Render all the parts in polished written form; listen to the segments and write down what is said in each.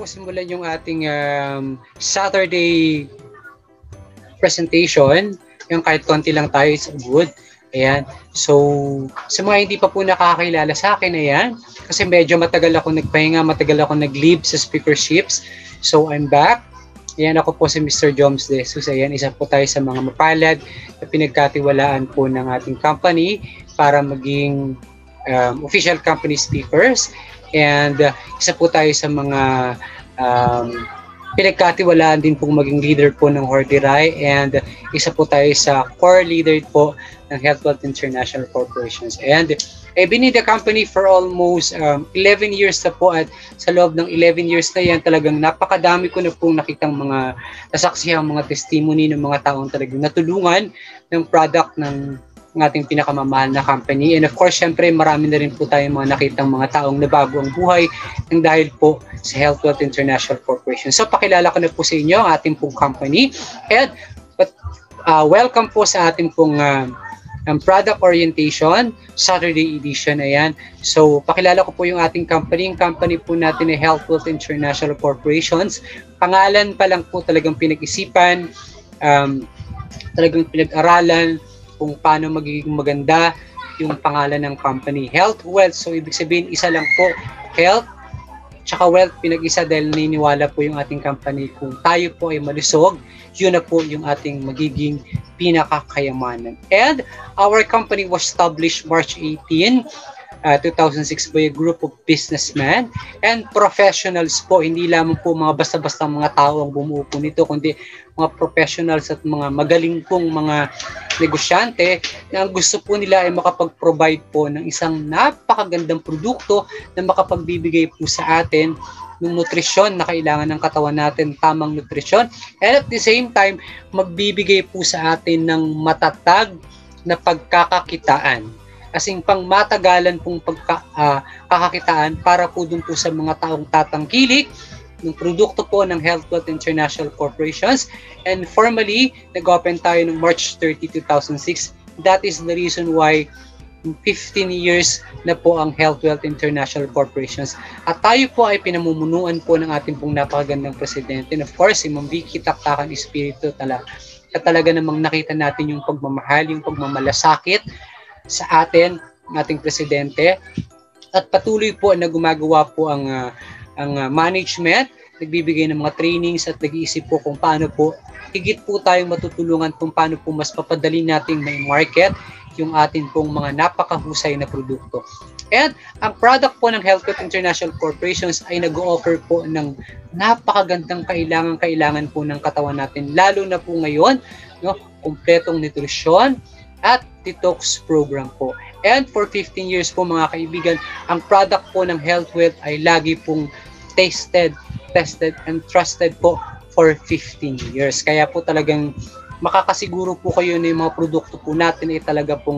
po simulan yung ating Saturday presentation. Yung kahit konti lang tayo, it's good. Ayan. So, sa mga hindi pa po nakakakilala sa akin, ayan, kasi medyo matagal ako nagpahinga, matagal ako nag-leave sa speakerships. So, I'm back. Ayan, ako po si Mr. Joms De Jesus. Ayan, isa po tayo sa mga mapalad na pinagkatiwalaan po ng ating company para maging official company speakers. And isa po tayo sa mga pinagkatiwalaan din pong maging leader po ng Horderay, and isa po tayo sa core leader po ng Health International Corporations. And I've been in the company for almost 11 years na po, at sa loob ng 11 years na yan talagang napakadami ko na pong nakitang mga nasaksihang mga testimony ng mga taong talagang natulungan ng product ng ating pinakamamahal na company. And of course, syempre, marami na rin po tayong mga nakitang mga taong nabago ang buhay ng dahil po sa Health International Corporation. So, pakilala ko na po sa inyo ang ating pong company. And welcome po sa ating pong product orientation, Saturday edition. Ayan. So, pakilala ko po yung ating company. Yung company po natin ay Health International Corporations. Pangalan pa lang po talagang pinag-isipan, talagang pinag-aralan kung paano magiging maganda yung pangalan ng company. Health, wealth. So, ibig sabihin, isa lang po, health, tsaka wealth, pinag-isa dahil naniniwala po yung ating company kung tayo po ay malusog, yun na po yung ating magiging pinakakayamanan. And our company was established March 18, 2006 by a group of businessmen and professionals po. Hindi lamang po mga basta-basta mga tao ang bumuo po nito, kundi mga professionals at mga magaling pong mga negosyante na ang gusto po nila ay makapag-provide po ng isang napakagandang produkto na makapagbibigay po sa atin ng nutrisyon na kailangan ng katawan natin, tamang nutrisyon, and at the same time magbibigay po sa atin ng matatag na pagkakakitaan. Kasing pang matagalan pong kakakitaan para po dun po sa mga taong tatangkilik ng produkto po ng Health International Corporations. And formally, nag-open tayo noong March 30, 2006. That is the reason why 15 years na po ang Health International Corporations. At tayo po ay pinamumunuan po ng ating pong napakagandang presidente. And of course, si Ma'am Vicky Taktakan Espiritu talaga namang nakita natin yung pagmamahal, yung pagmamalasakit sa atin, ng ating presidente, at patuloy po na gumagawa po ang management, nagbibigay ng mga trainings at nag-iisip po kung paano po higit po tayong matutulungan kung paano po mas papadali nating may market yung atin pong mga napakahusay na produkto. And ang product po ng Health International Corporations ay nag-o-offer po ng napakagandang kailangan po ng katawan natin, lalo na po ngayon, no, kumpletong nutrisyon at detox program po. And for 15 years po mga kaibigan, ang product po ng Health Wealth ay lagi pong tested, and trusted po for 15 years. Kaya po talagang makakasiguro po kayo na yung mga produkto po natin ay talaga pong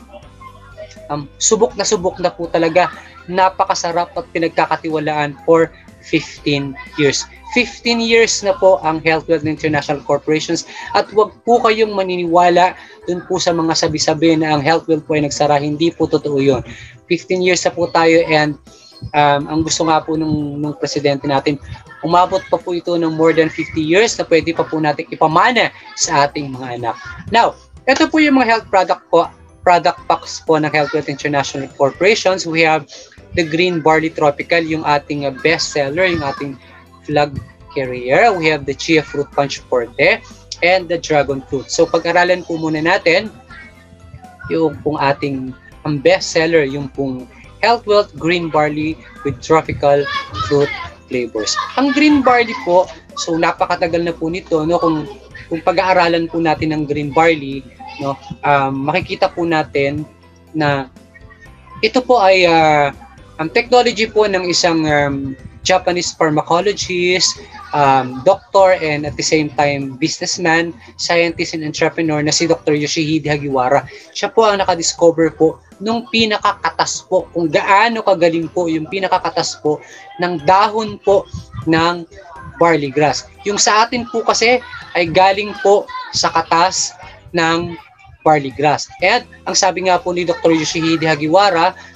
subok na po talaga. Napakasarap at pinagkakatiwalaan for 15 years. 15 years na po ang Health International Corporations, at wag po kayong maniniwala dun po sa mga sabi-sabi na ang Health po ay nagsara. Hindi po totoo yun. 15 years na po tayo, and ang gusto nga po nung presidente natin, umabot pa po ito ng more than 50 years na pwede pa po natin ipamana sa ating mga anak. Now, ito po yung mga health product packs po ng Health International Corporations. We have the Green Barley Tropical, yung ating best seller, yung ating flag carrier. We have the Chia Fruit Punch Forte and the Dragon Fruit. So pag-aralan po muna natin yung pong ating ang best seller, yung pong Health Wealth Green Barley with tropical fruit flavors. Ang green barley po, so napakatagal na po nito, no, kung pag-aaralan po natin ng green barley, no, makikita po natin na ito po ay ang technology po ng isang Japanese pharmacologist, doctor, and at the same time businessman, scientist, and entrepreneur na si Dr. Yoshihide Hagiwara. Siya po ang nakadiscover po nung pinakakatas po, kung gaano kagaling po yung pinakakatas po ng dahon po ng barley grass. Yung sa atin po kasi ay galing po sa katas ng barley grass. And ang sabi nga po ni Dr. Yoshihide Hagiwara,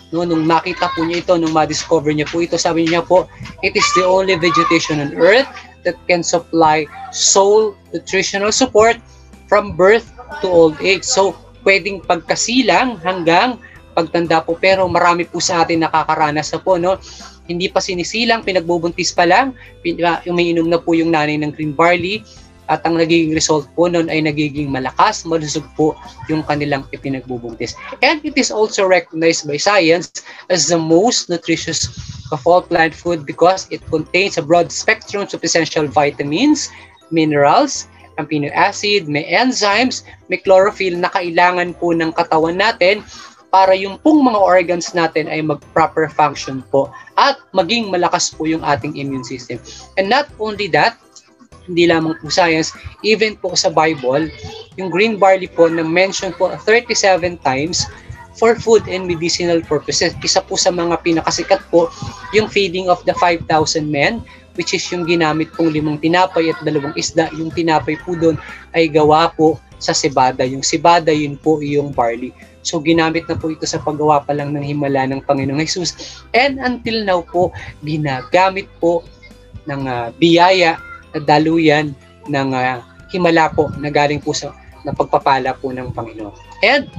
no, nung makita po niya ito, nung ma-discover niya po ito, sabi niya po, it is the only vegetation on earth that can supply sole nutritional support from birth to old age. So, pwedeng pagkasilang hanggang pagtanda po, pero marami po sa atin nakakaranas na po, no? Hindi pa sinisilang, pinagbubuntis pa lang, umiinom na po yung nanay ng green barley, at ang nagiging result po nun ay nagiging malakas, malusog po yung kanilang ipinagbubuntis. And it is also recognized by science as the most nutritious of all plant food because it contains a broad spectrum of essential vitamins, minerals, amino acid, may enzymes, may chlorophyll na kailangan po ng katawan natin para yung pong mga organs natin ay mag-proper function po at maging malakas po yung ating immune system. And not only that, hindi lamang po science, even po sa Bible, yung green barley po na mention po 37 times for food and medicinal purposes. Isa po sa mga pinakasikat po, yung feeding of the 5,000 men, which is yung ginamit pong 5 tinapay at 2 isda. Yung tinapay po doon ay gawa po sa sibada. Yung sibada, yun po yung barley. So, ginamit na po ito sa paggawa pa lang ng himala ng Panginoong Jesus. And until now po, ginagamit po ng biyaya na daluyan ng himala po na galing po sa pagpapala po ng Panginoon. And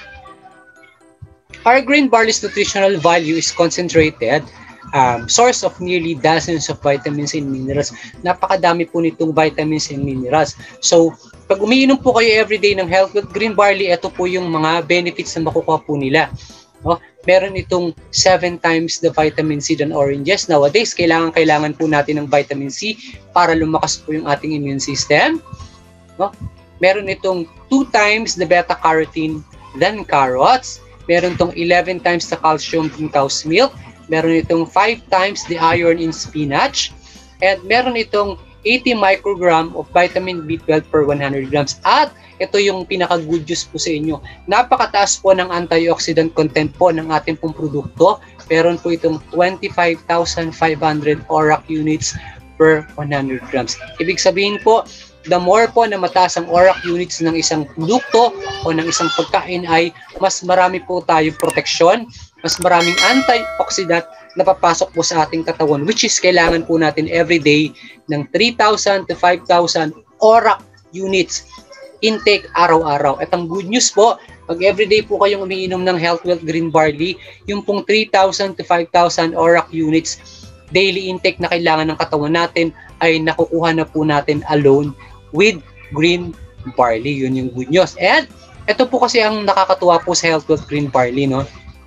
our green barley's nutritional value is concentrated, source of nearly dozens of vitamins and minerals. Napakadami po nitong vitamins and minerals. So, pag umiinom po kayo everyday ng Health with Green Barley, ito po yung mga benefits na makukuha po nila. No? Meron itong 7 times the vitamin C than oranges. Nowadays, kailangan po natin ng vitamin C para lumakas po yung ating immune system. No? Meron itong 2 times the beta-carotene than carrots. Meron itong 11 times the calcium in cow's milk. Meron itong 5 times the iron in spinach. And meron itong 80 microgram of vitamin B12 per 100 grams. At ito yung pinaka-good news po sa inyo. Napakataas po ng antioxidant content po ng ating pong produkto. Meron po itong 25,500 ORAC units per 100 grams. Ibig sabihin po, the more po na mataas ang ORAC units ng isang produkto o ng isang pagkain ay mas marami po tayong proteksyon, mas maraming antioxidant na papasok po sa ating katawan, which is kailangan po natin everyday ng 3,000 to 5,000 ORAC units intake araw-araw. At ang good news po, pag everyday po kayong umiinom ng Health Wealth Green Barley, yung pong 3,000 to 5,000 ORAC units daily intake na kailangan ng katawan natin ay nakukuha na po natin alone with green barley. Yun yung good news. And ito po kasi ang nakakatuwa po sa Health Wealth Green Barley, no?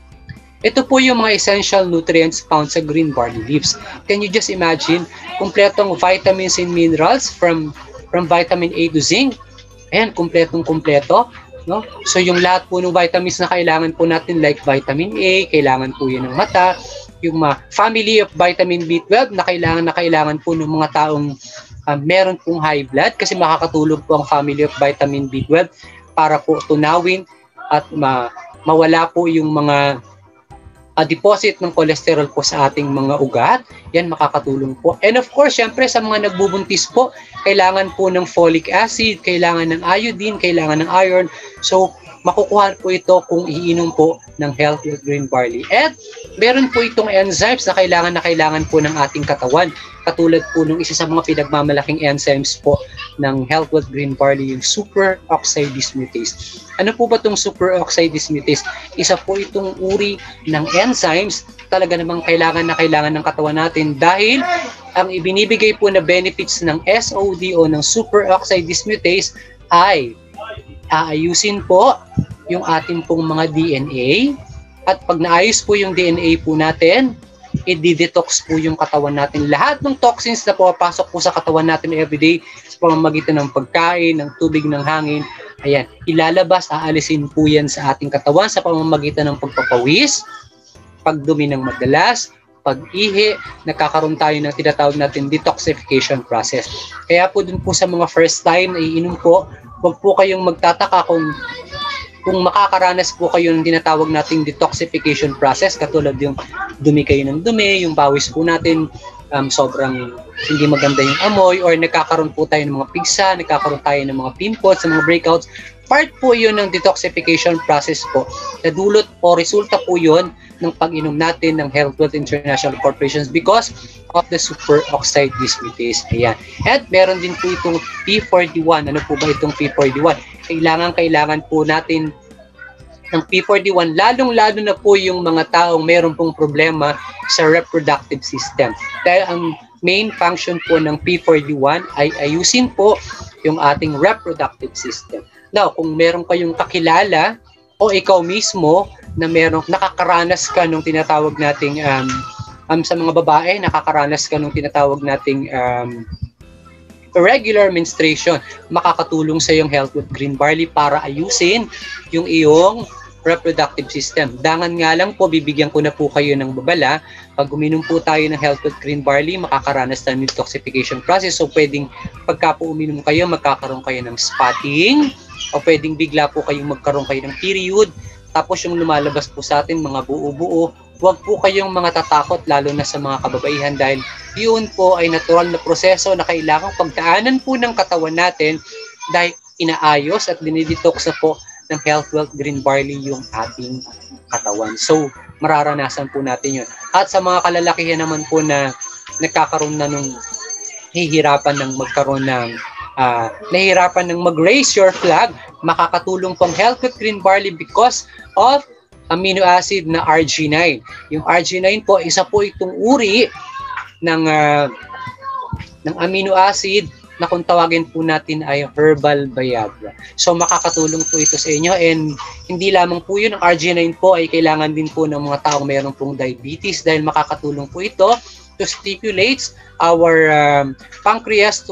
Ito po yung mga essential nutrients found sa green barley leaves. Can you just imagine, kumpletong vitamins and minerals from vitamin A to zinc. Ayan, kumpletong-kumpleto. No? So yung lahat po ng vitamins na kailangan po natin like vitamin A, kailangan po yan ng mata. Yung family of vitamin B12 na kailangan po ng mga taong meron pong high blood kasi makakatulong po ang family of vitamin B12 para po tunawin at mawala po yung mga deposit ng cholesterol po sa ating mga ugat. Yan makakatulong po. And of course, syempre sa mga nagbubuntis po, kailangan po ng folic acid, kailangan ng iodine, kailangan ng iron. So, makukuha po ito kung iinom po ng Health with Green Barley. At meron po itong enzymes na kailangan po ng ating katawan. Katulad po ng isa sa mga pinagmamalaking enzymes po ng Health with Green Barley, yung superoxide dismutase. Ano po ba itong superoxide dismutase? Isa po itong uri ng enzymes talaga namang kailangan ng katawan natin dahil ang ibinibigay po na benefits ng SOD o ng superoxide dismutase ay aayusin po yung ating pong mga DNA at pag naayos po yung DNA po natin, i-detox po yung katawan natin. Lahat ng toxins na pumapasok po sa katawan natin everyday sa pamamagitan ng pagkain, ng tubig, ng hangin, ayan, ilalabas, aalisin po yan sa ating katawan sa pamamagitan ng pagpapawis, pagdumi ng madalas, pag-ihi, nagkakaroon tayo ng tinatawag natin detoxification process. Kaya po dun po sa mga first time na iinom po, huwag po kayong magtataka kung makakaranas po kayo ng tinatawag nating detoxification process, katulad yung dumi kayo ng dumi, yung pawis po natin, sobrang hindi maganda yung amoy, or nagkakaroon po tayo ng mga pigsa, nagkakaroon tayo ng mga pimples, ng mga breakouts. part po yun ng detoxification process po. Nadulot po, resulta po yun ng pag-inom natin ng Health Wealth International Corporations because of the superoxide dismutase. Ayan. At meron din po itong P41. Ano po ba itong P41? Kailangan po natin ng P41, lalong-lalo na po yung mga taong meron pong problema sa reproductive system. Dahil ang main function po ng P41 ay ayusin po yung ating reproductive system. Now, kung meron kayong kakilala o ikaw mismo na merong nakakaranas ka nung tinatawag nating sa mga babae, nakakaranas ka nung tinatawag nating irregular menstruation, makakatulong sa yung Health with Green Barley para ayusin yung iyong reproductive system. Dangan nga lang po, bibigyan ko na po kayo ng babala. Pag uminom po tayo ng Health with Green Barley, makakaranas ng detoxification process. So, pwedeng pagka po uminom kayo, magkakaroon kayo ng spotting, o pwedeng bigla po kayong magkaroon kayo ng period. Tapos yung lumalabas po sa atin, mga buo-buo, huwag po kayong mga tatakot, lalo na sa mga kababaihan, dahil yun po ay natural na proseso na kailangang pagdaanan po ng katawan natin dahil inaayos at dinidetox na po ng Health Wealth Green Barley yung ating katawan. So, mararanasan po natin yun. At sa mga kalalakihan naman po na nagkakaroon na nung hihirapan ng magkaroon ng nahihirapan ng mag-raise your flag, makakatulong pong Health with Green Barley because of amino acid na RG9. Yung RG9 po, isa po itong uri ng amino acid na kung tawagin po natin ay herbal Viagra. So makakatulong po ito sa inyo, and hindi lamang po yun, ang RG9 po ay kailangan din po ng mga taong mayroon pong diabetes dahil makakatulong po ito to stimulate our pancreas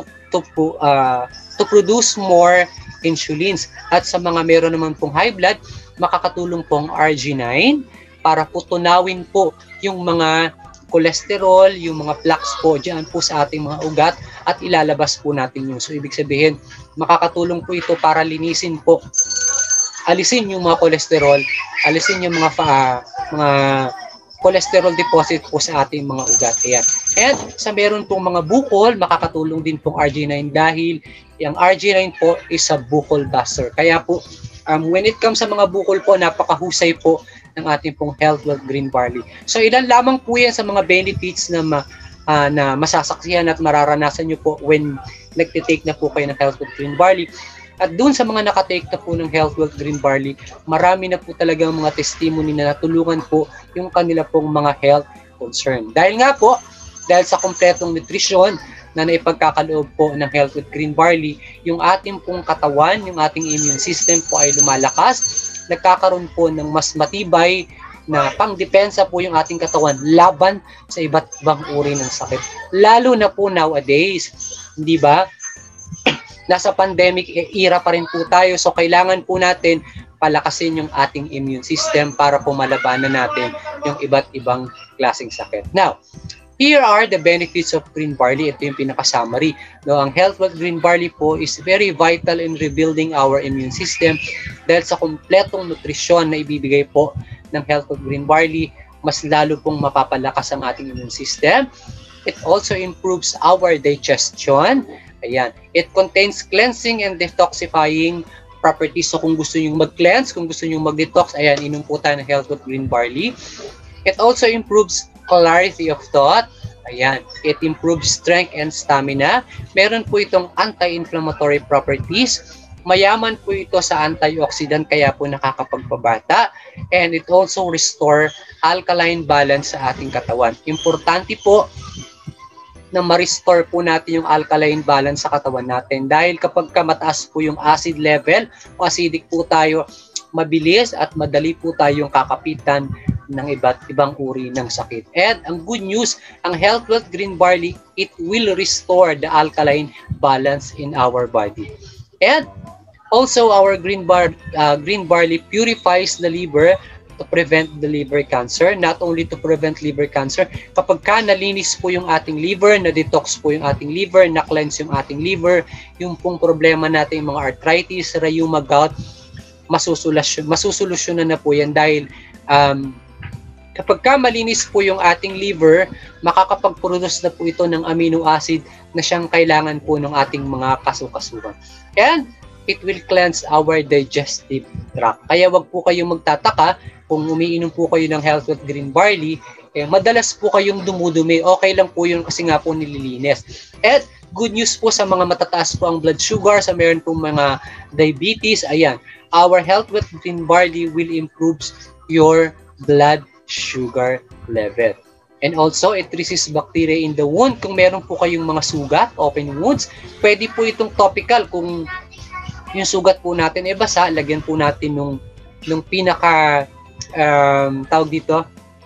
to produce more insulins. At sa mga meron naman pong high blood, makakatulong pong RG9 para po tunawin po yung mga cholesterol, yung mga plaques po dyan po sa ating mga ugat at ilalabas po natin yun. So, ibig sabihin, makakatulong po ito para linisin po, alisin yung mga cholesterol, alisin yung mga cholesterol deposit po sa ating mga ugat. Ayan. And sa meron pong mga bukol, makakatulong din pong RG9 dahil yung RG9 po is a buccal buster. Kaya po, when it comes sa mga bukol po, napakahusay po ng ating pong Health Wealth Green Barley. So, ilan lamang po yan sa mga benefits na masasaksihan at mararanasan nyo po when nagtitake na po kayo ng Health Wealth Green Barley. At dun sa mga nakatake na po ng Health Wealth Green Barley, marami na po talagang mga testimony na natulungan po yung kanila pong mga health concern. Dahil sa kompletong nutrisyon na naipagkakaloob po ng Health with Green Barley, yung ating pong katawan, yung ating immune system po ay lumalakas, nagkakaroon po ng mas matibay na pangdepensa po yung ating katawan laban sa iba't ibang uri ng sakit. Lalo na po nowadays, hindi ba? Nasa pandemic era pa rin po tayo, so kailangan po natin palakasin yung ating immune system para po malabanan natin yung iba't ibang klaseng sakit. Now, here are the benefits of green barley. Ito yung pinaka-summary. No, ang Health with Green Barley po is very vital in rebuilding our immune system dahil sa kompletong nutrisyon na ibibigay po ng Health with Green Barley, mas lalo pong mapapalakas ang ating immune system. It also improves our digestion. Ayan. It contains cleansing and detoxifying properties. So kung gusto nyo mag-cleanse, kung gusto nyo mag-detox, ayan, inom po tayo ng Health with Green Barley. It also improves clarity of thought. Ayan. It improves strength and stamina. Meron po itong anti-inflammatory properties. Mayaman po ito sa antioxidant kaya po nakakapagpabata. And it also restore alkaline balance sa ating katawan. Importante po na ma-restore po natin yung alkaline balance sa katawan natin. Dahil kapag mataas po yung acid level o acidic po tayo, mabilis at madali po tayong kakapitan ng iba't ibang uri ng sakit. And ang good news, ang Health Wealth Green Barley, it will restore the alkaline balance in our body. And also, our green barley purifies the liver to prevent the liver cancer. Not only to prevent liver cancer, kapag nalinis po yung ating liver, na-detox po yung ating liver, na-cleanse yung ating liver, yung pong problema natin, mga arthritis, rheuma, gout, masusolusyonan na po yan dahil kapag malinis po yung ating liver, makakapag-produce na po ito ng amino acid na siyang kailangan po ng ating mga kasukasuhan. And it will cleanse our digestive tract. Kaya wag po kayong magtataka kung umiinom po kayo ng Health Wealth Green Barley, madalas po kayong dumudumi. Okay lang po yun kasi nga po nililinis. At good news po sa mga matataas po ang blood sugar, sa meron pong mga diabetes, ayan, our Health Wealth Green Barley will improve your blood sugar level. And also, it resists bacteria in the wound. Kung meron po kayong mga sugat, open wounds, pwede po itong topical. Kung yung sugat po natin basa, lagyan po natin nung pinaka, tawag dito,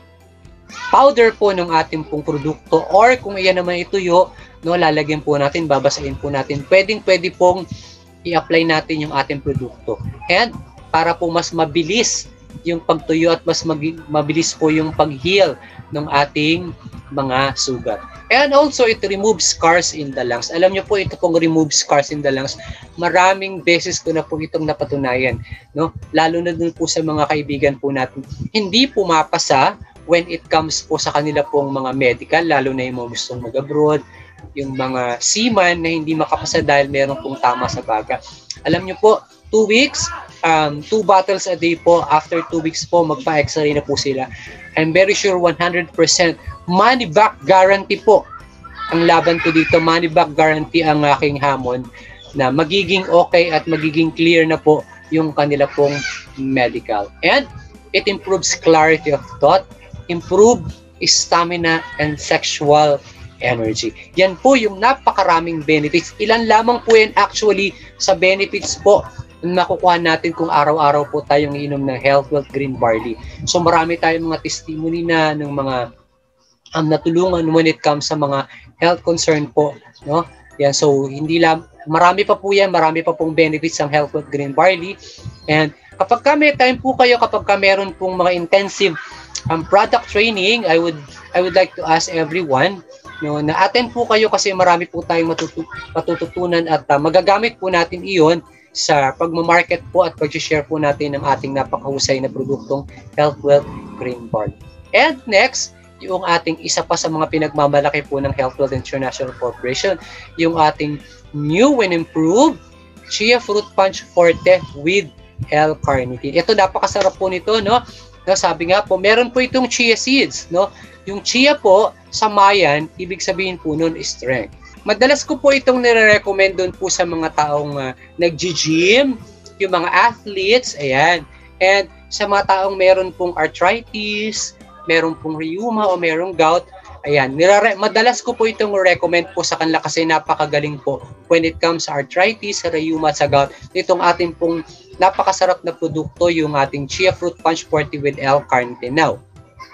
powder po ng ating pong produkto. Or kung iyan naman ituyo, no, lalagyan po natin, babasahin po natin. Pwede pong i-apply natin yung ating produkto. And para po mas mabilis yung pagtuyo at mas mabilis po yung pag-heal ng ating mga sugat. And also, it removes scars in the lungs. Alam niyo po, ito pong remove scars in the lungs. Maraming beses ko na po itong napatunayan. No? Lalo na dun po sa mga kaibigan po natin. Hindi pumapasa when it comes po sa kanila pong mga medical, lalo na yung mga gustong mag-abroad, yung mga seaman na hindi makapasa dahil meron pong tama sa baga. Alam niyo po, 2 weeks, 2 bottles a day po. After 2 weeks po, magpa-x-ray na po sila. I'm very sure 100% money back guarantee po. Ang laban ko dito, money back guarantee ang aking hamon na magiging okay at magiging clear na po yung kanila pong medical. And it improves clarity of thought, improve stamina and sexual energy. Yan po yung napakaraming benefits. Ilan lamang po yan actually sa benefits po na makukuha natin kung araw-araw po tayong iinom ng Health Wealth Green Barley. So marami tayong mga testimony na ng mga natulungan when it comes sa mga health concern po, no? Yan, so hindi lang, marami pa po yan, marami pa pong benefits ng Health Wealth Green Barley. And kapag may time po kayo, kapag meron pong mga intensive product training, I would like to ask everyone, no, na attend po kayo kasi marami po tayong matututunan at magagamit po natin iyon sa pagmamarket po at pag-share po natin ng ating napakahusay na produktong Health Wealth Green Barley. And next, yung ating isa pa sa mga pinagmamalaki po ng Health Wealth International Corporation, yung ating new and improved Chia Fruit Punch Forte with L-Carnitine. Ito, napakasarap po nito, no? Sabi nga po, meron po itong chia seeds, no? Yung chia po, sa Mayan, ibig sabihin po nun is strength. Madalas ko po itong nire-recommend doon po sa mga taong nag-gym, yung mga athletes, ayan. And sa mga taong meron pong arthritis, meron pong rheuma o merong gout, ayan. Madalas ko po itong recommend po sa kanila kasi napakagaling po when it comes sa arthritis, sa rheuma, sa gout. Itong ating pong napakasarap na produkto, yung ating Chia Fruit Punch Forte with L-Carnitine. Now,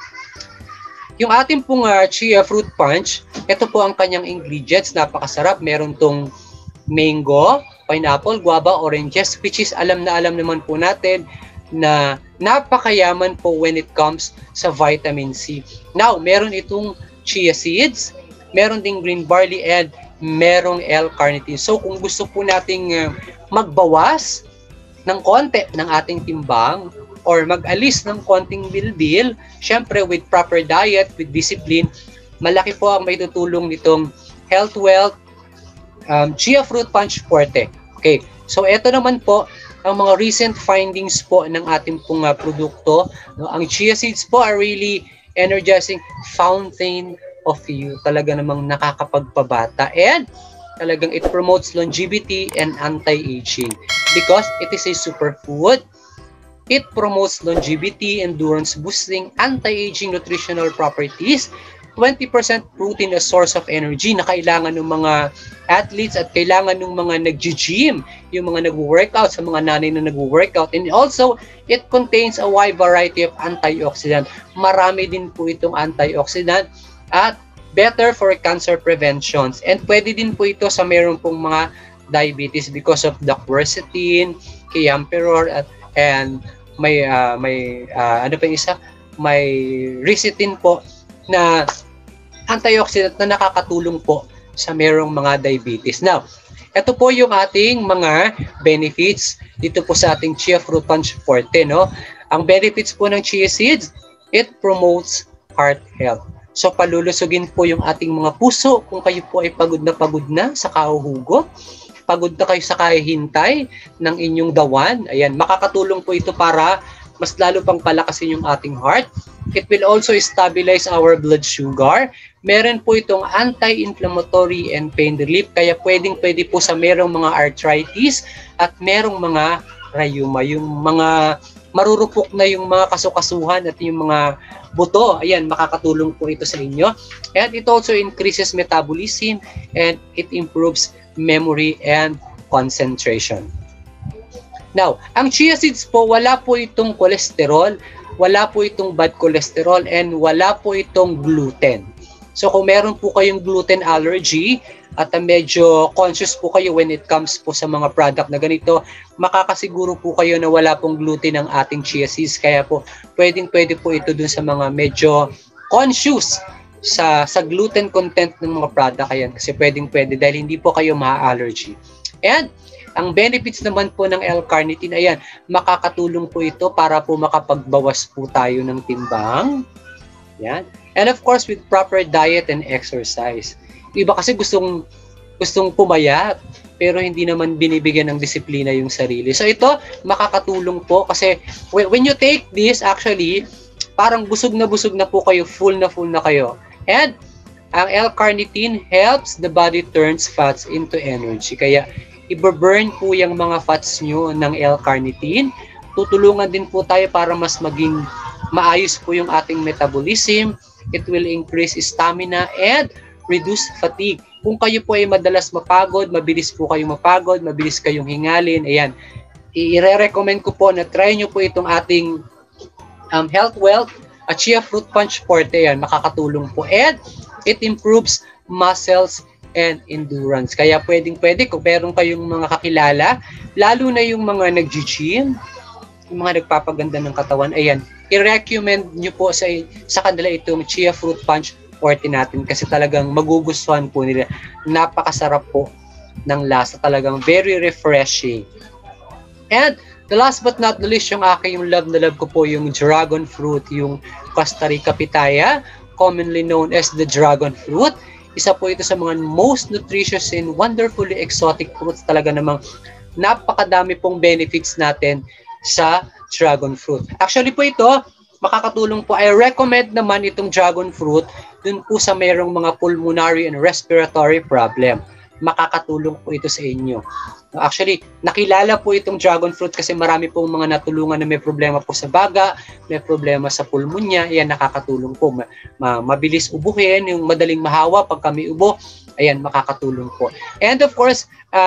yung ating pong Chia Fruit Punch, ito po ang kanyang ingredients, napakasarap. Meron tong mango, pineapple, guava, oranges, which is alam naman po natin na napakayaman po when it comes sa vitamin C. Now, meron itong chia seeds, meron ding green barley, and merong L-carnitine. So, kung gusto po nating magbawas ng konti ng ating timbang, or mag-alis ng konting bilbil, syempre with proper diet, with discipline, malaki po ang may tutulong nitong Health Wealth Chia Fruit Punch Forte. Okay, so ito naman po ang mga recent findings po ng ating pong produkto. No? Ang chia seeds po are really energizing fountain of youth. Talaga namang nakakapagpabata, and talagang it promotes longevity and anti-aging because it is a superfood. It promotes longevity, endurance boosting, anti-aging nutritional properties, 20% protein a source of energy na kailangan ng mga athletes at kailangan ng mga nag-gym, yung mga nag-workout, sa mga nanay na nag-workout. And also, it contains a wide variety of antioxidant. Marami din po itong antioxidant at better for cancer preventions. And pwede din po ito sa meron pong mga diabetes because of the quercetin, camphor, and may ano pa isa, may ricitin po na antioxidant na nakakatulong po sa merong mga diabetes. Now, ito po yung ating mga benefits dito po sa ating Chia Fruit Punch Forte, no? Ang benefits po ng chia seeds, it promotes heart health. So, palulusugin po yung ating mga puso kung kayo po ay pagod na sa kahuhugot. pagod na kayo sa kahihintay ng inyong dawan, ayan, makakatulong po ito para mas lalo pang palakasin yung ating heart. It will also stabilize our blood sugar. Meron po itong anti-inflammatory and pain relief, kaya pwede po sa merong mga arthritis at merong mga rheuma, yung mga marurupok na yung mga kasukasuhan at yung mga buto. Ayan, makakatulong po ito sa inyo. And it also increases metabolism and it improves memory and concentration. Now, ang chia seeds po, wala po itong cholesterol, wala po itong bad cholesterol, and wala po itong gluten. So kung meron po kayong gluten allergy at medyo conscious po kayo when it comes po sa mga product na ganito, makakasiguro po kayo na wala pong gluten ang ating chia seeds. Kaya po, pwede po ito dun sa mga medyo conscious sa gluten content ng mga product. Ayan, kasi pwede dahil hindi po kayo ma-allergy. And ang benefits naman po ng L-carnitine, ayan, makakatulong po ito para po makapagbawas po tayo ng timbang. Yan. And of course, with proper diet and exercise. Iba kasi gustong pumayat, pero hindi naman binibigyan ng disiplina yung sarili. So ito, makakatulong po kasi when you take this, actually, parang busog na po kayo, full na kayo. And ang L-carnitine helps the body turns fats into energy. Kaya i-burn po yung mga fats nyo ng L-carnitine. Tutulungan din po tayo para mas maging maayos po yung ating metabolism. It will increase stamina and reduce fatigue. Kung kayo po ay madalas mapagod, mabilis po kayong mapagod, mabilis kayong hingalin, ayan, i-recommend ko po na try nyo po itong ating Health Wealth at Chia Fruit Punch Forte. Ayan, makakatulong po. And it improves muscles and endurance. Kaya pwede kung meron kayong mga kakilala, lalo na yung mga nag-gym, yung mga nagpapaganda ng katawan, ayan, i-recommend nyo po sa kanila itong Chia Fruit Punch Forte natin kasi talagang magugustuhan po nila. Napakasarap po ng lasa, talagang very refreshing. And the last but not the least, yung aking love na love ko po yung dragon fruit, yung Costa Rica pitaya, commonly known as the dragon fruit. Isa po ito sa mga most nutritious and wonderfully exotic fruits. Talaga namang napakadami pong benefits natin sa dragon fruit. Actually po ito, makakatulong po. I recommend naman itong dragon fruit dun po sa mayroong mga pulmonary and respiratory problem. Makakatulong po ito sa inyo. Actually, nakilala po itong dragon fruit kasi marami pong mga natulungan na may problema po sa baga, may problema sa pulmonya. Ayan, nakakatulong po. Mabilis ubuhin, yung madaling mahawa pag kami ubo. Ayan, makakatulong po. And of course,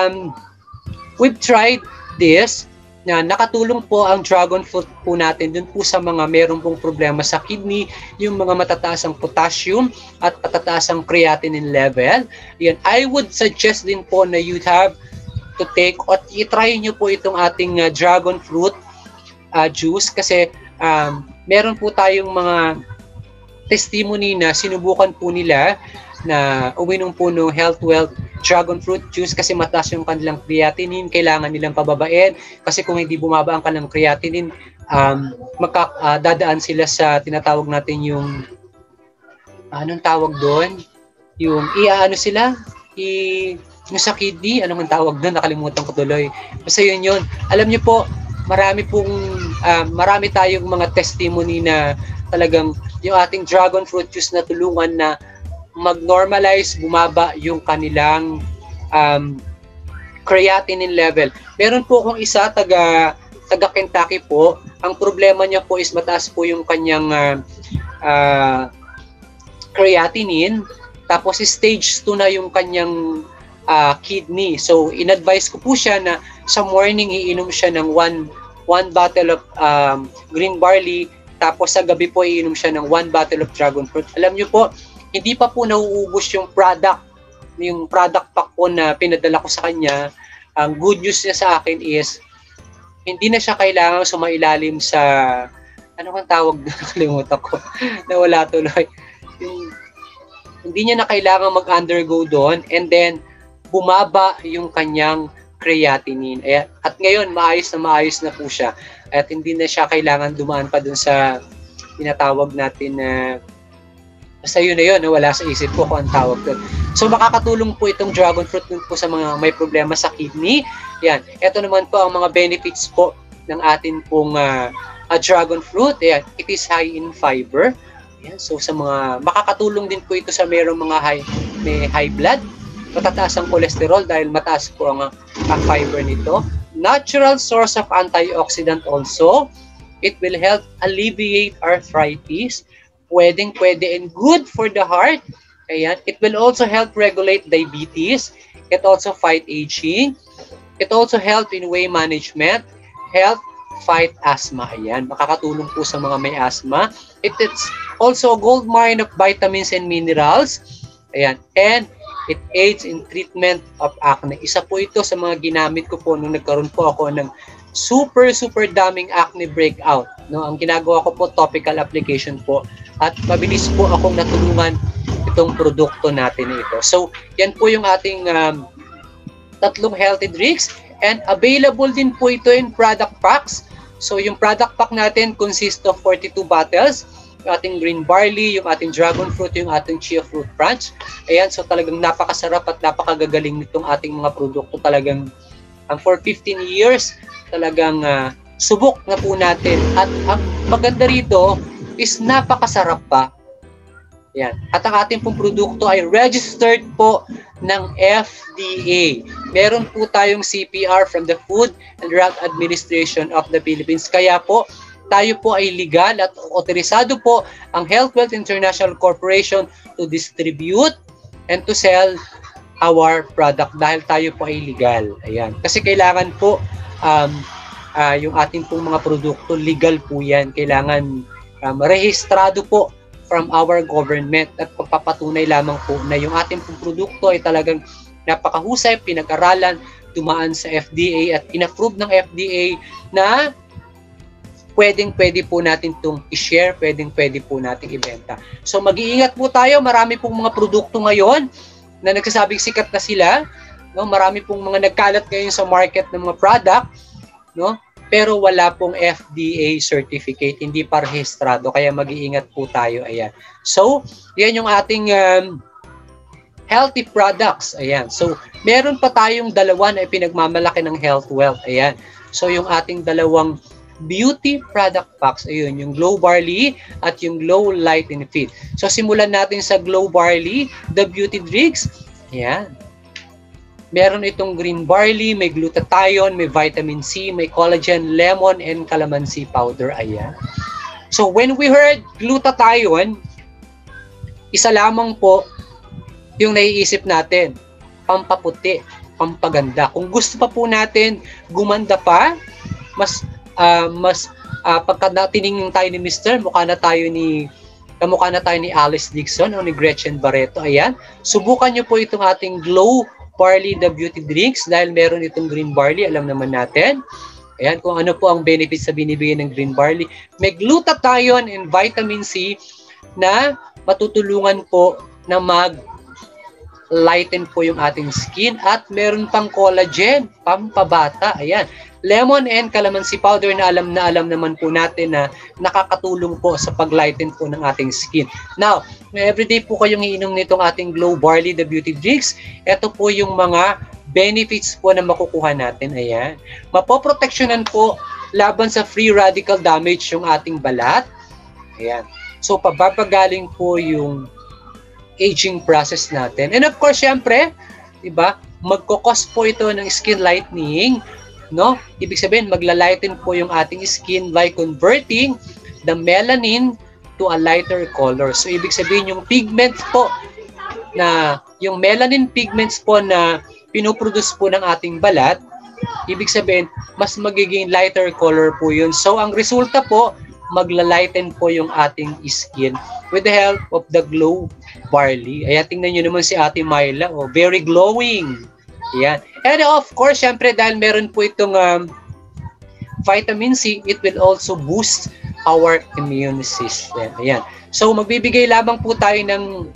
we've tried this. Na nakatulong po ang dragon fruit po natin dun po sa mga meron pong problema sa kidney, yung mga matataas ang potassium at matataas ang creatinine level. Yan, I would suggest din po na you have to take at i-try nyo po itong ating dragon fruit juice kasi meron po tayong mga testimony na sinubukan po nila na uminom po ng Health Wealth dragon fruit juice kasi mataas yung kanilang creatinine, kailangan nilang pababain kasi kung hindi bumaba ang kanilang creatinine, dadaan sila sa tinatawag natin yung anong tawag doon? Yung yung sa kidney, anong tawag doon? Nakalimutan ko tuloy. Basta yun. Alam niyo po, marami tayong mga testimony na talagang yung ating dragon fruit juice na tulungan na mag-normalize, bumaba yung kanilang creatinine level. Meron po akong isa, taga Kentucky po. Ang problema niya po is mataas po yung kanyang creatinine. Tapos stage 2 na yung kanyang kidney. So, in-advise ko po siya na sa morning iinom siya ng one bottle of green barley. Tapos sa gabi po iinom siya ng 1 bottle of dragon fruit. Alam niyo po, hindi pa po nauubos yung product pack po na pinadala ko sa kanya. Ang good news niya sa akin is, hindi na siya kailangang sumailalim sa, ano kang tawag doon? Nakalimutan ko. Nawala tuloy. Hindi niya na kailangang mag-undergo doon and then bumaba yung kanyang creatinine. At ngayon, maayos na po siya. At hindi na siya kailangan dumaan pa doon sa tinatawag natin na Basta yun na yun, wala sa isip ko kung ang tawag doon. So makakatulong po itong dragon fruit po sa mga may problema sa kidney. Yan. Ito naman po ang mga benefits po ng atin pong dragon fruit. Yan. It is high in fiber. Yan. So sa mga makakatulong din po ito sa mayroong mga may high blood. Matataas ang cholesterol dahil mataas po ang fiber nito. Natural source of antioxidant also. It will help alleviate arthritis. Pwede and good for the heart. Ayan. It will also help regulate diabetes. It also fight aging. It also help in weight management. Help fight asthma. Ayan. Makakatulong po sa mga may asthma. It's also a gold mine of vitamins and minerals. Ayan. And it aids in treatment of acne. Isa po ito sa mga ginamit ko po nung nagkaroon po ako ng super daming acne breakout. No, ang ginagawa ko po topical application po at mabilis po akong natulungan itong produkto natin ito. So, yan po yung ating tatlong healthy drinks and available din po ito in product packs. So, yung product pack natin consists of 42 bottles. Yung ating green barley, yung ating dragon fruit, yung ating chia fruit crunch. Ayan, so talagang napakasarap at napakagagaling nitong ating mga produkto. Talagang for 15 years, talagang subok na po natin. At ang maganda rito is napakasarap pa. Yan. At ang ating pong produkto ay registered po ng FDA. Meron po tayong CPR from the Food and Drug Administration of the Philippines. Kaya po, tayo po ay legal at otorisado po ang Health Wealth International Corporation to distribute and to sell our product dahil tayo po ay legal. Ayan. Kasi kailangan po yung ating pong mga produkto, legal po yan. Kailangan rehistrado po from our government at pagpapatunay lamang po na yung ating pong produkto ay talagang napakahusay, pinag-aralan, dumaan sa FDA at in-approve ng FDA na pwede po natin itong i-share, pwede po natin ibenta. So mag-iingat po tayo, marami pong mga produkto ngayon na nagsasabing sikat na sila, no? Marami pong mga nagkalat ngayon sa market ng mga product, no? Pero wala pong FDA certificate, hindi pa rehistrado, kaya mag-iingat po tayo. Ayan. So, yan yung ating healthy products. Ayan. So, meron pa tayong dalawa na pinagmamalaki ng Health Wealth. Ayan. So, yung ating dalawang beauty product packs, ayun, yung Glow Barley at yung Glow Light and Fit. So, simulan natin sa Glow Barley, the beauty drinks. Ayan. Meron itong green barley, may glutathione, may vitamin C, may collagen, lemon, and calamansi powder. Ayan. So, when we heard glutathione, isa lamang po yung naiisip natin, pampaputi, pampaganda. Kung gusto pa po natin gumanda pa, pagka tiningin tayo ni Mr., mukha na tayo ni Alice Dixon o ni Gretchen Barreto. Ayan. Subukan nyo po itong ating Glow Barley, the beauty drinks, dahil meron itong green barley, alam naman natin. Ayan, kung ano po ang benefits na binibigay ng green barley. May glutathione and vitamin C na matutulungan po na mag-lighten po yung ating skin at meron pang collagen, pampabata. Ayan. Lemon and calamansi powder na alam naman po natin na nakakatulong po sa pag-lighten po ng ating skin. Now, everyday po kayong iinom nitong ating Glow Barley, the beauty drinks. Ito po yung mga benefits po na makukuha natin. Ayan. Mapoproteksyonan po laban sa free radical damage yung ating balat. Ayan. So, pababagaling po yung aging process natin. And of course, syempre, diba, magkukos po ito ng skin lightening, no? Ibig sabihin, magla-lighten po yung ating skin by converting the melanin to a lighter color. So, ibig sabihin, yung pigments po yung melanin pigments po na pinuproduce po ng ating balat, ibig sabihin, mas magiging lighter color po yun. So, ang resulta po, magla-lighten po yung ating skin with the help of the Glow Barley. Ayan, tingnan nyo naman si Ate Myla, oh, very glowing. Ayan. And of course, syempre, dahil meron po itong vitamin C, it will also boost our immune system. Ayan. So, magbibigay lamang po tayo ng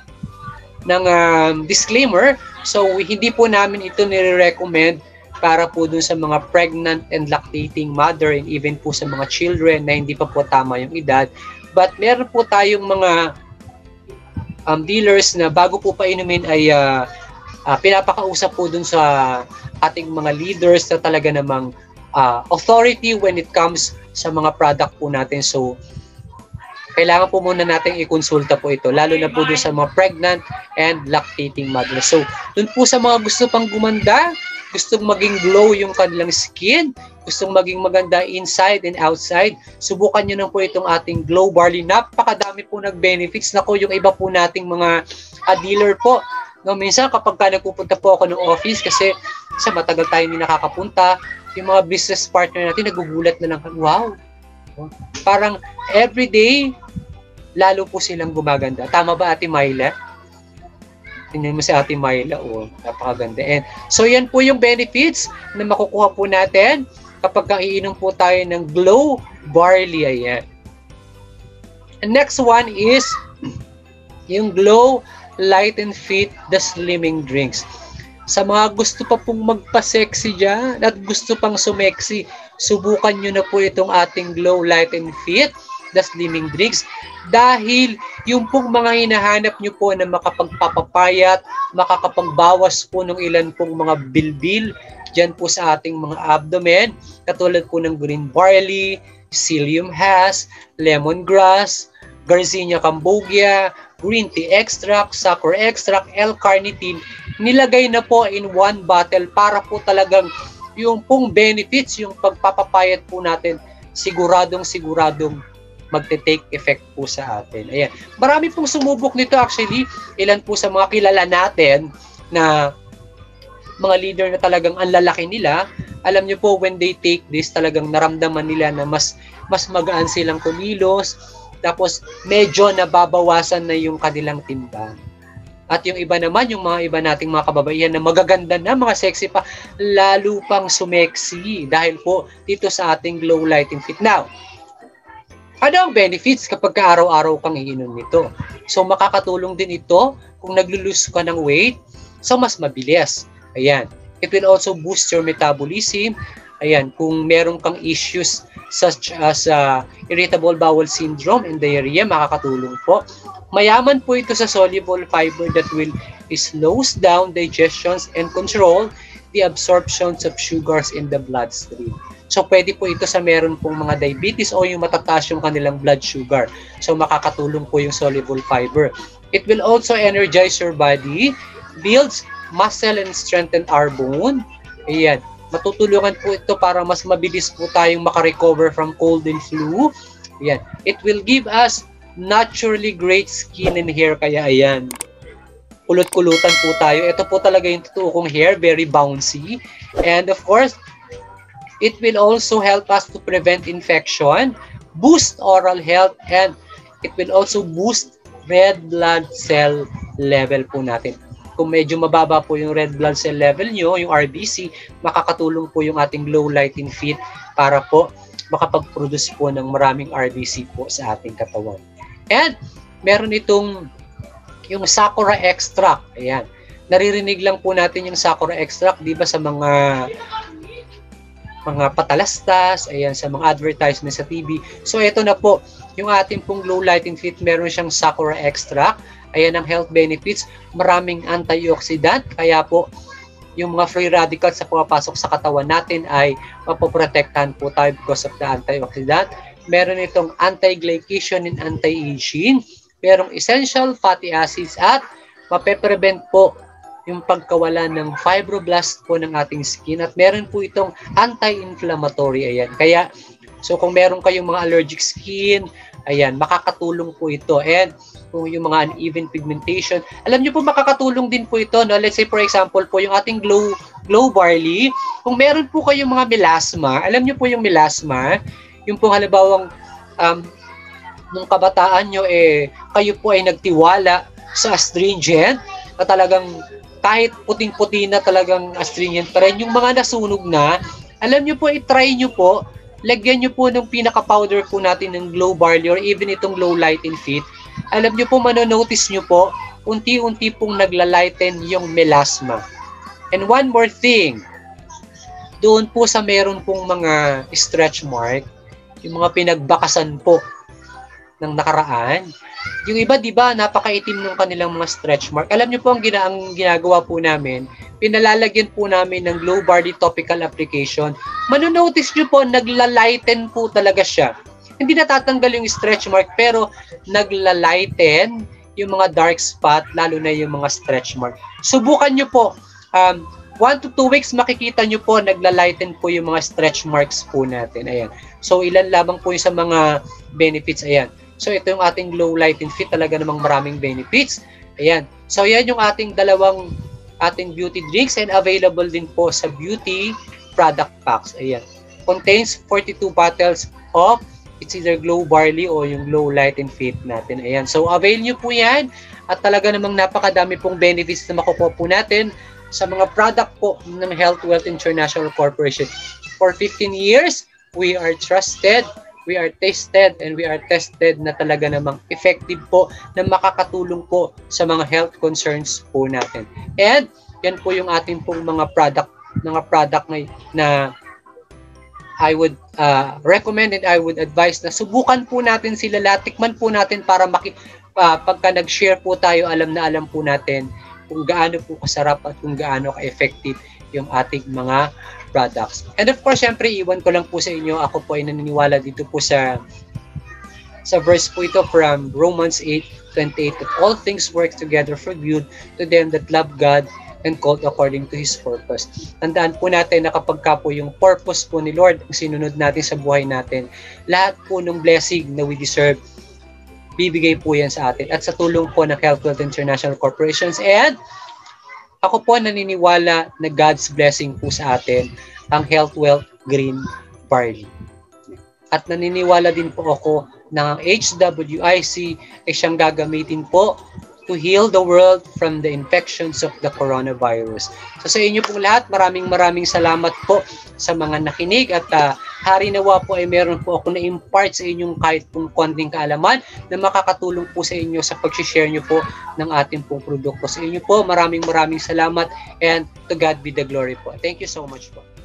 disclaimer. So, hindi po namin ito nire-recommend para po dun sa mga pregnant and lactating mother and even po sa mga children na hindi pa po tama yung edad. But meron po tayong mga dealers na bago po painumin ay pinapakausap po dun sa ating mga leaders na talaga namang authority when it comes sa mga product po natin. So, kailangan po muna natin i-consulta po ito, lalo na po dun sa mga pregnant and lactating mothers. So, dun po sa mga gusto pang gumanda, gustong maging glow yung kanilang skin, gustong maging maganda inside and outside, subukan nyo na po itong ating Glow Barley. Napakadami po nag-benefits. Nako, yung iba po nating mga dealer po, no, minsan kapag nagpupunta po ako ng office kasi sa matagal tayo hindi nakakapunta, yung mga business partner natin nagugulat na lang, wow, parang everyday lalo po silang gumaganda. Tama ba, Ate Myla? Tingnan mo si Ate Myla, napakaganda. And so yan po yung benefits na makukuha po natin kapag iinom po tayo ng Glow Barley. Ayan. And next one is yung Glow Light and Fit the Slimming Drinks. Sa mga gusto pa pong magpa-sexy dyan at gusto pang sumeksi, subukan nyo na po itong ating Glow Light and Fit the Slimming Drinks, dahil yung pong mga hinahanap nyo po na makapagpapapayat, makakapagbawas po ng ilan pong mga bilbil dyan po sa ating mga abdomen, katulad po ng green barley, psyllium husk, lemongrass, Garcinia cambogia, green tea extract, sakura extract, L-carnitine, nilagay na po in one bottle para po talagang yung pong benefits, yung pagpapapayat po natin, siguradong magte-take effect po sa atin. Ayan. Marami pong sumubok nito actually. Ilan po sa mga kilala natin na mga leader na talagang ang lalaki nila, alam nyo po, when they take this, talagang naramdaman nila na mas magaan silang kumilos, tapos medyo nababawasan na yung kanilang timbang. At yung iba naman, yung mga iba nating mga kababaihan na magaganda na, mga sexy pa, lalo pang sumeksi dahil po dito sa ating Glow Light and Fit. Now, ano ang benefits kapag araw-araw kang iinom nito? So, makakatulong din ito kung naglo-lose ka ng weight, so mas mabilis. Ayan. It will also boost your metabolism. Ayan. Kung meron kang issues such as irritable bowel syndrome and diarrhea, makakatulong po. Mayaman po ito sa soluble fiber that will slows down digestions and control the absorptions of sugars in the bloodstream. So, pwede po ito sa meron pong mga diabetes o yung matataas yung kanilang blood sugar. So, makakatulong po yung soluble fiber. It will also energize your body, builds muscle and strengthen our bone. Ayan. Matutulungan po ito para mas mabilis po tayong makarecover from cold and flu. Ayan. It will give us naturally great skin and hair. Kaya ayan, kulot-kulutan po tayo. Ito po talaga yung totoo kong hair, very bouncy. And of course, it will also help us to prevent infection, boost oral health, and it will also boost red blood cell level po natin. Kung medyo mababa po yung red blood cell level nyo, yung RBC, makakatulong po yung ating Glow Light and Fit para po makapag-produce po ng maraming RBC po sa ating katawan. And meron itong yung Sakura extract. Ayan. Naririnig lang po natin yung Sakura extract, di ba, sa mga patalastas, ayan, sa mga advertisement sa TV. So, ito na po, yung ating pong Glow Light and Fit, meron siyang Sakura extract. Ayan ang health benefits, maraming antioxidant, kaya po, yung mga free radicals sa pumapasok sa katawan natin ay mapoprotektahan po tayo because of the antioxidant. Meron itong anti-glycation and anti-aging, merong essential fatty acids at mape-prevent po yung pagkawala ng fibroblast po ng ating skin, at meron po itong anti-inflammatory. Ayan. Kaya, so kung meron kayong mga allergic skin, ayan, makakatulong po ito. And kung yung mga uneven pigmentation, alam nyo po, makakatulong din po ito. No? Let's say for example po, yung ating Glow Barley, kung meron po kayong mga melasma, alam nyo po yung melasma, yung pong halimbawang nung kabataan nyo, kayo po ay nagtiwala sa astringent, na talagang kahit puting-puti na talagang astringent pa rin, yung mga nasunog na, alam nyo po, i-try nyo po, lagyan nyo po ng pinaka-powder po natin ng Glow Barley or even itong Glow Light and Fit. Alam nyo po, manonotice nyo po, unti-unti pong naglalighten yung melasma. And one more thing, doon po sa meron pong mga stretch mark, yung mga pinagbakasan po, ng nakaraan. Yung iba, di ba, napakaitim ng kanilang mga stretch mark. Alam niyo po, ang ginagawa po namin, pinalalagyan po namin ng Glow Barley Topical Application. Manonotice niyo po, naglalighten po talaga siya. Hindi natatanggal yung stretch mark, pero naglalighten yung mga dark spot, lalo na yung mga stretch mark. Subukan niyo po. 1 to 2 weeks, makikita nyo po, naglalighten po yung mga stretch marks po natin. Ayan. So, ilan lamang po yung sa mga benefits. Ayan. So, ito yung ating Glow Light and Fit. Talaga namang maraming benefits. Ayan. So, yan yung ating ating beauty drinks and available din po sa beauty product packs. Ayan. Contains 42 bottles of it's either Glow Barley o yung Glow Light and Fit natin. Ayan. So, avail nyo po yan. At talaga namang napakadami pong benefits na makukuha po natin sa mga product po ng Health Wealth International Corporation. For 15 years, we are trusted, we are tested, and we are tested na talaga namang effective po na makakatulong po sa mga health concerns po natin. And yan po yung ating pong mga product na I would recommend and I would advise na subukan po natin sila lahat, tikman po natin para pagka nag-share po tayo, alam po natin kung gaano po kasarap at kung gaano ka-effective yung ating mga products. And of course, syempre, iwan ko lang po sa inyo, ako po ay naniniwala dito po sa verse po ito from Romans 8:28, that all things work together for good to them that love God and called according to His purpose. Tandaan po natin na kapag ka po yung purpose po ni Lord ang sinunod natin sa buhay natin, lahat po ng blessing na we deserve, bibigay po yan sa atin at sa tulong po ng Health Wealth International Corporations. And ako po naniniwala na God's blessing po sa atin ang Health Wealth Green Barley. At naniniwala din po ako na ang HWIC ay siyang gagamitin po to heal the world from the infections of the coronavirus. So sa inyo pong lahat, maraming salamat po sa mga nakinig at hari nawa po ay meron po ako na-impart sa inyong kahit pong konting kaalaman na makakatulong po sa inyo sa pag-share nyo po ng ating pong produkto. Sa inyo po, maraming salamat and to God be the glory po. Thank you so much po.